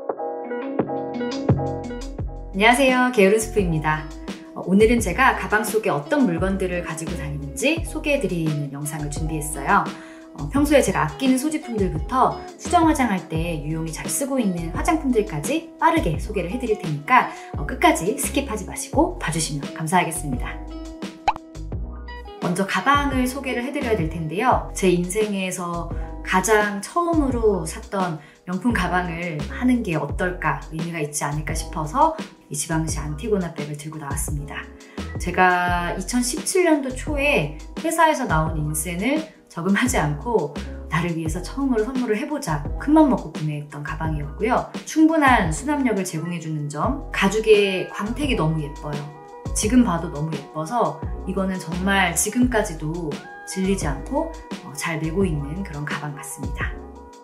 안녕하세요, 게으른스프입니다. 오늘은 제가 가방 속에 어떤 물건들을 가지고 다니는지 소개해드리는 영상을 준비했어요. 평소에 제가 아끼는 소지품들부터 수정 화장할 때 유용히 잘 쓰고 있는 화장품들까지 빠르게 소개를 해드릴 테니까 끝까지 스킵하지 마시고 봐주시면 감사하겠습니다. 먼저 가방을 소개를 해드려야 될 텐데요. 제 인생에서 가장 처음으로 샀던 명품 가방을 하는 게 어떨까, 의미가 있지 않을까 싶어서 이 지방시 안티고나 백을 들고 나왔습니다. 제가 2017년도 초에 회사에서 나온 인센을 저금하지 않고 나를 위해서 처음으로 선물을 해보자 큰맘 먹고 구매했던 가방이었고요. 충분한 수납력을 제공해주는 점, 가죽의 광택이 너무 예뻐요. 지금 봐도 너무 예뻐서 이거는 정말 지금까지도 질리지 않고 잘 메고 있는 그런 가방 같습니다.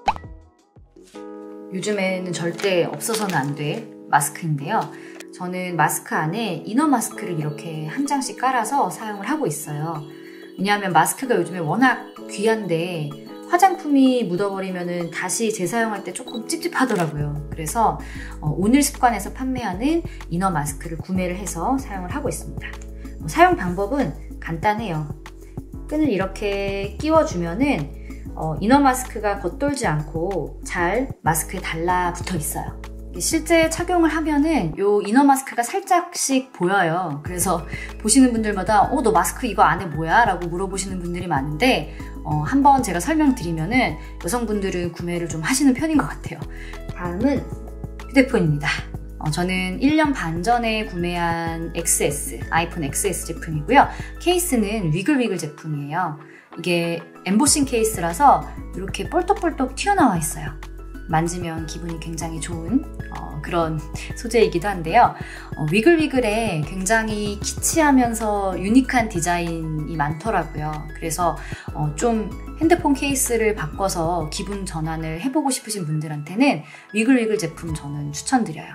요즘에는 절대 없어서는 안 될 마스크인데요. 저는 마스크 안에 이너 마스크를 이렇게 한 장씩 깔아서 사용을 하고 있어요. 왜냐하면 마스크가 요즘에 워낙 귀한데 화장품이 묻어버리면 다시 재사용할 때 조금 찝찝하더라고요. 그래서 오늘 습관에서 판매하는 이너 마스크를 구매를 해서 사용을 하고 있습니다. 사용 방법은 간단해요. 끈을 이렇게 끼워주면은 이너 마스크가 겉돌지 않고 잘 마스크에 달라붙어 있어요. 실제 착용을 하면은 요 이너 마스크가 살짝씩 보여요. 그래서 보시는 분들마다 너 마스크 이거 안에 뭐야? 라고 물어보시는 분들이 많은데 한번 제가 설명드리면은 여성분들은 구매를 좀 하시는 편인 것 같아요. 다음은 휴대폰입니다. 저는 1년 반 전에 구매한 XS, 아이폰 XS 제품이고요. 케이스는 위글위글 제품이에요. 이게 엠보싱 케이스라서 이렇게 볼떡볼떡 튀어나와 있어요. 만지면 기분이 굉장히 좋은 그런 소재이기도 한데요. 위글위글에 굉장히 키치하면서 유니크한 디자인이 많더라고요. 그래서 좀 핸드폰 케이스를 바꿔서 기분 전환을 해보고 싶으신 분들한테는 위글위글 제품 저는 추천드려요.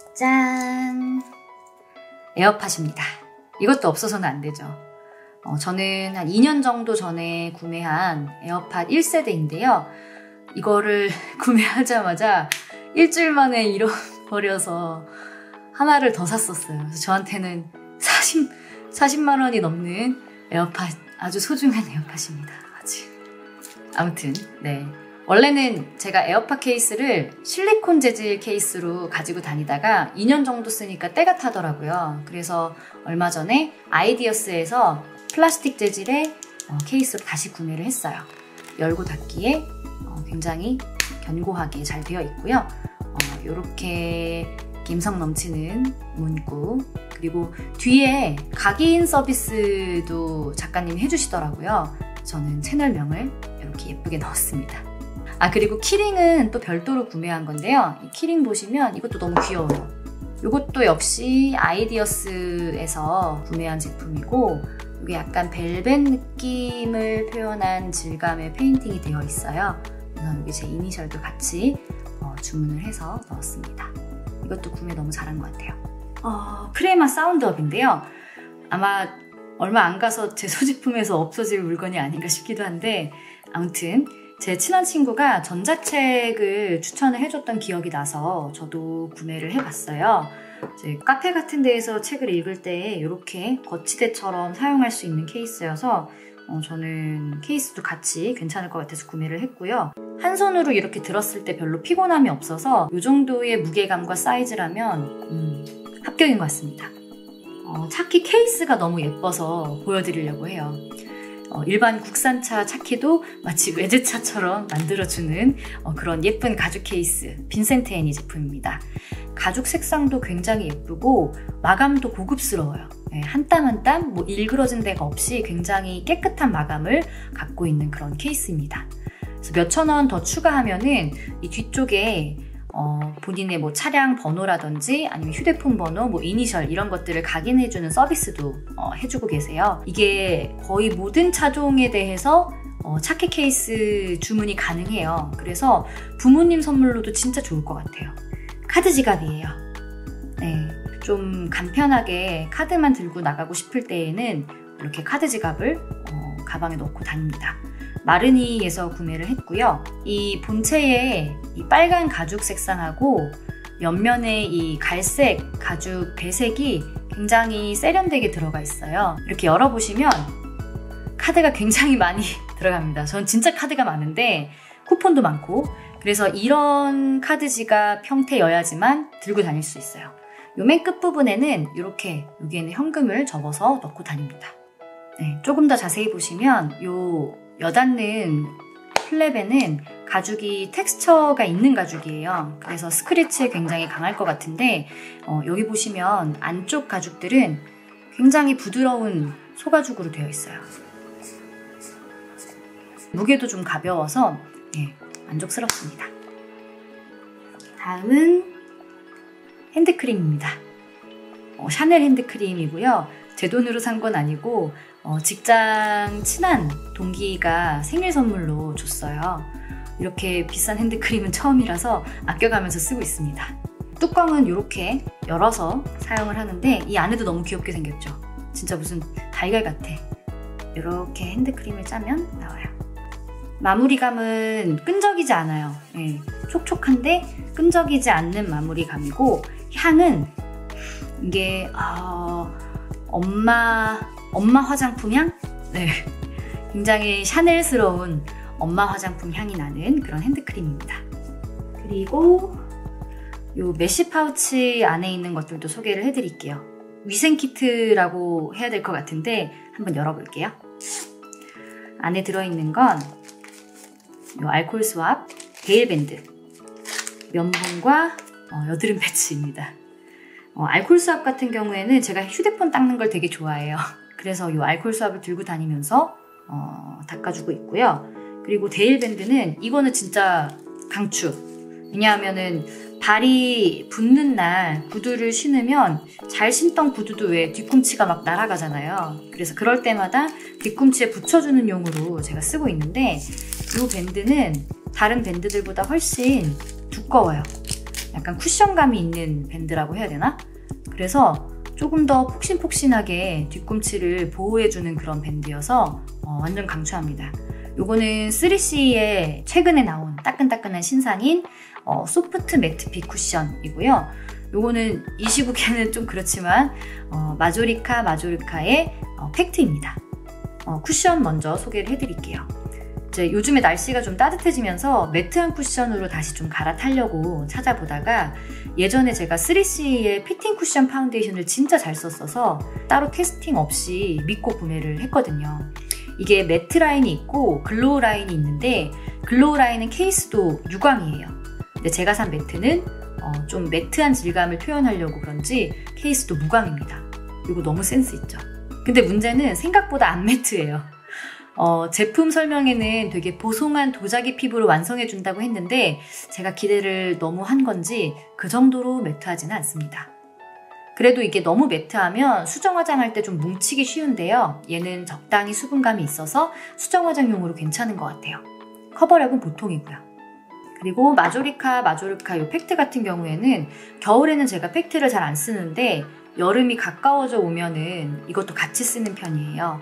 짠! 에어팟입니다. 이것도 없어서는 안 되죠. 저는 한 2년 정도 전에 구매한 에어팟 1세대인데요. 이거를 구매하자마자 일주일 만에 잃어버려서 하나를 더 샀었어요. 그래서 저한테는 40만 원이 넘는 에어팟, 아주 소중한 에어팟입니다. 아무튼 네. 원래는 제가 에어팟 케이스를 실리콘 재질 케이스로 가지고 다니다가 2년 정도 쓰니까 때가 타더라고요. 그래서 얼마 전에 아이디어스에서 플라스틱 재질의 케이스로 다시 구매를 했어요. 열고 닫기에 굉장히 견고하게 잘 되어 있고요. 이렇게 감성 넘치는 문구, 그리고 뒤에 각인 서비스도 작가님이 해주시더라고요. 저는 채널명을 이렇게 예쁘게 넣었습니다. 그리고 키링은 또 별도로 구매한 건데요. 이 키링 보시면 이것도 너무 귀여워요. 이것도 역시 아이디어스에서 구매한 제품이고, 이게 약간 벨벳 느낌을 표현한 질감의 페인팅이 되어 있어요. 그래서 여기 제 이니셜도 같이 주문을 해서 넣었습니다. 이것도 구매 너무 잘한 것 같아요. 프레마 사운드업인데요. 아마 얼마 안 가서 제 소지품에서 없어질 물건이 아닌가 싶기도 한데, 아무튼 제 친한 친구가 전자책을 추천을 해줬던 기억이 나서 저도 구매를 해봤어요. 이제 카페 같은 데에서 책을 읽을 때 이렇게 거치대처럼 사용할 수 있는 케이스여서 저는 케이스도 같이 괜찮을 것 같아서 구매를 했고요. 한 손으로 이렇게 들었을 때 별로 피곤함이 없어서 이 정도의 무게감과 사이즈라면 합격인 것 같습니다. 차키 케이스가 너무 예뻐서 보여드리려고 해요. 일반 국산차 차키도 마치 외제차처럼 만들어주는 그런 예쁜 가죽 케이스, 빈센트 애니 제품입니다. 가죽 색상도 굉장히 예쁘고 마감도 고급스러워요. 한 땀 한 땀 일그러진 데가 없이 굉장히 깨끗한 마감을 갖고 있는 그런 케이스입니다. 그래서 몇천 원 더 추가하면은 이 뒤쪽에 본인의 차량 번호라든지 아니면 휴대폰 번호, 이니셜 이런 것들을 각인해주는 서비스도 해주고 계세요. 이게 거의 모든 차종에 대해서 차키 케이스 주문이 가능해요. 그래서 부모님 선물로도 진짜 좋을 것 같아요. 카드 지갑이에요. 네, 좀 간편하게 카드만 들고 나가고 싶을 때에는 이렇게 카드 지갑을 가방에 넣고 다닙니다. 마르니에서 구매를 했고요. 이 본체에 이 빨간 가죽 색상하고 옆면에 이 갈색 가죽 배색이 굉장히 세련되게 들어가 있어요. 이렇게 열어보시면 카드가 굉장히 많이 들어갑니다. 전 진짜 카드가 많은데 쿠폰도 많고, 그래서 이런 카드 지갑 형태여야지만 들고 다닐 수 있어요. 요 맨 끝부분에는 이렇게 여기에는 현금을 접어서 넣고 다닙니다. 네, 조금 더 자세히 보시면 요 여닫는 플랩에는 가죽이 텍스처가 있는 가죽이에요. 그래서 스크래치에 굉장히 강할 것 같은데 여기 보시면 안쪽 가죽들은 굉장히 부드러운 소가죽으로 되어 있어요. 무게도 좀 가벼워서 만족스럽습니다. 다음은 핸드크림입니다. 샤넬 핸드크림이고요. 제 돈으로 산 건 아니고 직장 친한 동기가 생일 선물로 줬어요. 이렇게 비싼 핸드크림은 처음이라서 아껴가면서 쓰고 있습니다. 뚜껑은 이렇게 열어서 사용을 하는데 이 안에도 너무 귀엽게 생겼죠. 진짜 무슨 달걀 같아. 이렇게 핸드크림을 짜면 나와요. 마무리감은 끈적이지 않아요. 네, 촉촉한데 끈적이지 않는 마무리감이고, 향은 이게 엄마 화장품 향? 네, 굉장히 샤넬스러운 엄마 화장품 향이 나는 그런 핸드크림입니다. 그리고 요 메쉬 파우치 안에 있는 것들도 소개를 해드릴게요. 위생 키트라고 해야 될 것 같은데 한번 열어볼게요. 안에 들어있는 건 요 알콜 스왑 데일밴드, 면봉과 여드름 패치입니다. 알콜 스왑 같은 경우에는 제가 휴대폰 닦는 걸 되게 좋아해요. 그래서 이 알콜 스왑을 들고 다니면서 닦아주고 있고요. 그리고 데일밴드는 이거는 진짜 강추. 왜냐하면은 발이 붓는 날 구두를 신으면 잘 신던 구두도 왜 뒤꿈치가 막 날아가잖아요. 그래서 그럴 때마다 뒤꿈치에 붙여주는 용으로 제가 쓰고 있는데, 이 밴드는 다른 밴드들보다 훨씬 두꺼워요. 약간 쿠션감이 있는 밴드라고 해야 되나? 그래서 조금 더 폭신폭신하게 뒤꿈치를 보호해주는 그런 밴드여서 완전 강추합니다. 요거는 3CE의 최근에 나온 따끈따끈한 신상인 소프트 매트핏 쿠션이고요. 요거는 이 시국에는 좀 그렇지만 마조리카의 팩트입니다. 쿠션 먼저 소개를 해드릴게요. 이제 요즘에 날씨가 좀 따뜻해지면서 매트한 쿠션으로 다시 좀 갈아타려고 찾아보다가 예전에 제가 3CE의 피팅 쿠션 파운데이션을 진짜 잘 썼어서 따로 테스팅 없이 믿고 구매를 했거든요. 이게 매트 라인이 있고 글로우 라인이 있는데, 글로우 라인은 케이스도 유광이에요. 근데 제가 산 매트는 좀 매트한 질감을 표현하려고 그런지 케이스도 무광입니다. 이거 너무 센스 있죠? 근데 문제는 생각보다 안 매트해요. 제품 설명에는 되게 보송한 도자기 피부로 완성해준다고 했는데 제가 기대를 너무 한 건지 그 정도로 매트하지는 않습니다. 그래도 이게 너무 매트하면 수정 화장할 때 좀 뭉치기 쉬운데요. 얘는 적당히 수분감이 있어서 수정 화장용으로 괜찮은 것 같아요. 커버력은 보통이고요. 그리고 마조리카 이 팩트 같은 경우에는 겨울에는 제가 팩트를 잘 안 쓰는데 여름이 가까워져 오면은 이것도 같이 쓰는 편이에요.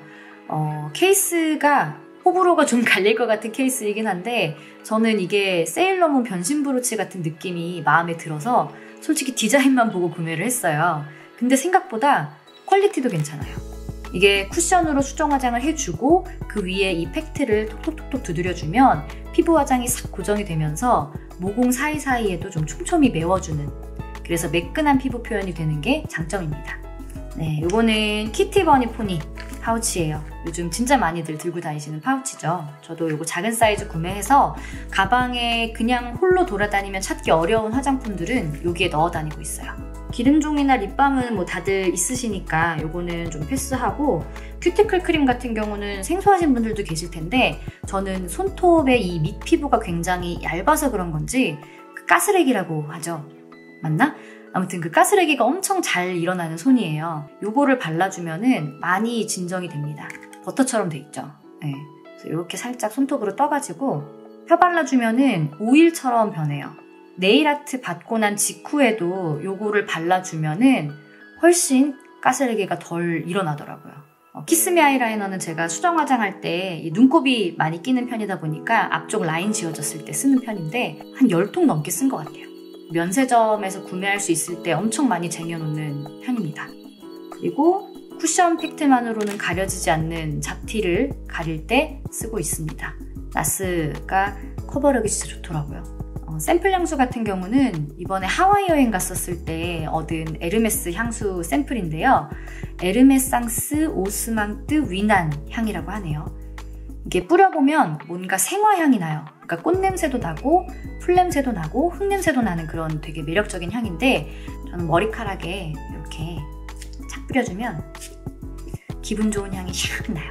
케이스가 호불호가 좀 갈릴 것 같은 케이스이긴 한데 저는 이게 세일러문 변신 브로치 같은 느낌이 마음에 들어서 솔직히 디자인만 보고 구매를 했어요. 근데 생각보다 퀄리티도 괜찮아요. 이게 쿠션으로 수정 화장을 해주고 그 위에 이 팩트를 톡톡톡톡 두드려주면 피부 화장이 싹 고정이 되면서 모공 사이사이에도 좀 촘촘히 메워주는, 그래서 매끈한 피부 표현이 되는 게 장점입니다. 네, 요거는 키티버니 포니 파우치예요. 요즘 진짜 많이들 들고 다니시는 파우치죠. 저도 요거 작은 사이즈 구매해서 가방에 그냥 홀로 돌아다니면 찾기 어려운 화장품들은 여기에 넣어 다니고 있어요. 기름종이나 립밤은 뭐 다들 있으시니까 요거는 좀 패스하고, 큐티클 크림 같은 경우는 생소하신 분들도 계실 텐데 저는 손톱의 이 밑 피부가 굉장히 얇아서 그런 건지 그 가스레기라고 하죠. 맞나? 아무튼 그 가스레기가 엄청 잘 일어나는 손이에요. 요거를 발라주면은 많이 진정이 됩니다. 버터처럼 돼 있죠. 네. 그래서 이렇게 살짝 손톱으로 떠가지고 펴 발라주면은 오일처럼 변해요. 네일아트 받고 난 직후에도 요거를 발라주면은 훨씬 가스레기가 덜 일어나더라고요. 키스미 아이라이너는 제가 수정 화장할 때 이 눈곱이 많이 끼는 편이다 보니까 앞쪽 라인 지워졌을 때 쓰는 편인데 한 10통 넘게 쓴 것 같아요. 면세점에서 구매할 수 있을 때 엄청 많이 쟁여놓는 편입니다. 그리고 쿠션 팩트만으로는 가려지지 않는 잡티를 가릴 때 쓰고 있습니다. 나스가 커버력이 진짜 좋더라고요. 샘플 향수 같은 경우는 이번에 하와이 여행 갔었을 때 얻은 에르메스 향수 샘플인데요. 에르메상스 오스망뜨 위난 향이라고 하네요. 이게 뿌려보면 뭔가 생화향이 나요. 그러니까 꽃냄새도 나고 풀냄새도 나고 흙냄새도 나는 그런 되게 매력적인 향인데 저는 머리카락에 이렇게 착 뿌려주면 기분 좋은 향이 샥 나요.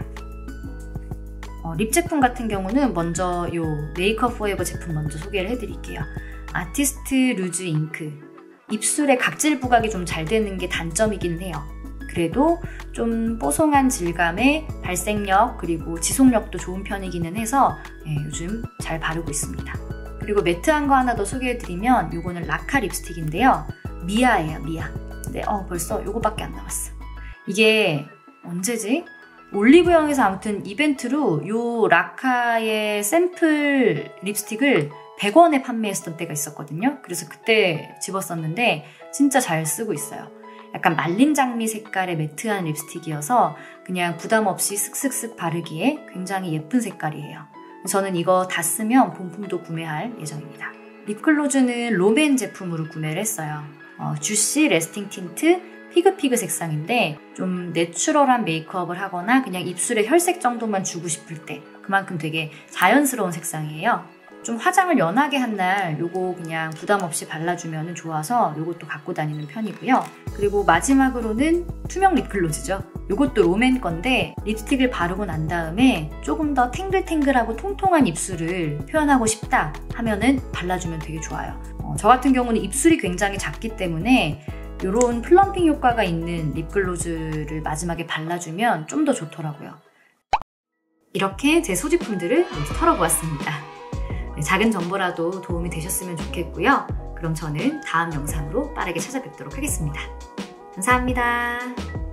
립 제품 같은 경우는 먼저 요 메이크업 포에버 제품 먼저 소개를 해드릴게요. 아티스트 루즈 잉크. 입술에 각질 부각이 좀 잘 되는 게 단점이긴 해요. 그래도 좀 뽀송한 질감에 발색력 그리고 지속력도 좋은 편이기는 해서 요즘 잘 바르고 있습니다. 그리고 매트한 거 하나 더 소개해드리면 요거는 라카 립스틱인데요. 미아예요, 미아. 근데 벌써 요거밖에 안 남았어. 이게 언제지? 올리브영에서 아무튼 이벤트로 요 라카의 샘플 립스틱을 100원에 판매했었던 때가 있었거든요. 그래서 그때 집었었는데 진짜 잘 쓰고 있어요. 약간 말린 장미 색깔의 매트한 립스틱이어서 그냥 부담 없이 슥슥슥 바르기에 굉장히 예쁜 색깔이에요. 저는 이거 다 쓰면 본품도 구매할 예정입니다. 립글로즈는 롬앤 제품으로 구매를 했어요. 주시 레스팅 틴트 피그피그 색상인데 좀 내추럴한 메이크업을 하거나 그냥 입술에 혈색 정도만 주고 싶을 때 그만큼 되게 자연스러운 색상이에요. 좀 화장을 연하게 한 날 요거 그냥 부담 없이 발라주면 좋아서 요것도 갖고 다니는 편이고요. 그리고 마지막으로는 투명 립글로즈죠. 요것도 롬앤 건데 립스틱을 바르고 난 다음에 조금 더 탱글탱글하고 통통한 입술을 표현하고 싶다 하면은 발라주면 되게 좋아요. 저 같은 경우는 입술이 굉장히 작기 때문에 이런 플럼핑 효과가 있는 립글로즈를 마지막에 발라주면 좀 더 좋더라고요. 이렇게 제 소지품들을 모두 털어보았습니다. 작은 정보라도 도움이 되셨으면 좋겠고요. 그럼 저는 다음 영상으로 빠르게 찾아뵙도록 하겠습니다. 감사합니다.